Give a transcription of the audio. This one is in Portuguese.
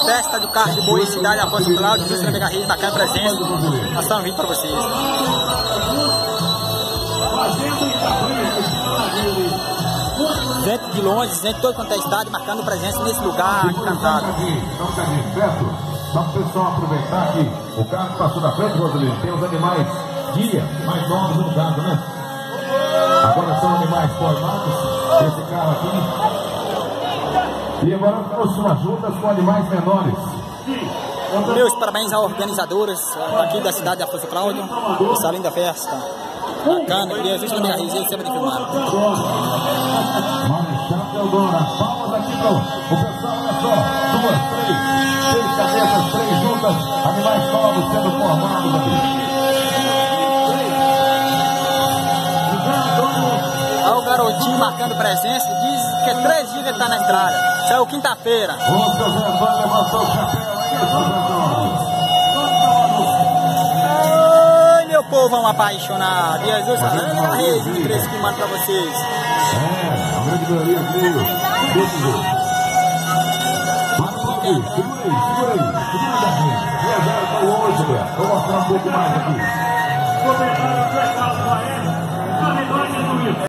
Festa do Carro de Boi, cidade Afonso Cláudio, Justo na Mega Rede, bacana presença. Nós estamos vindo para vocês. 20 de longe, 20 de todo quanto é estado, marcando presença nesse lugar encantado. Só para o pessoal aproveitar que o carro passou na frente, Rosalino. Tem os animais guia, mais novos no caso, né? Agora são animais formados, esse carro aqui. E agora trouxe umas juntas com animais menores. Meus parabéns aos organizadores aqui da cidade de Afonso Cláudio, essa linda festa. Bacana, queria justo na minha rede, sempre de filmar. Marechal Deodoro, palmas aqui para o pessoal, olha só. 2, 3, 6 cabeças, 3 juntas, animais novos sendo formados aqui. Olha o garotinho marcando presença, diz que é 3 dias que ele está na estrada. Saiu quinta-feira. O seu Zé Antônio levantou o chapéu aí, seu Zé Antônio. Ai, meu povo, um apaixonado. Jesus, a rede de preço que manda para vocês. A grande maioria aqui. Segura aí. Viajaram para longe, Beto. Vou mostrar um pouco mais aqui.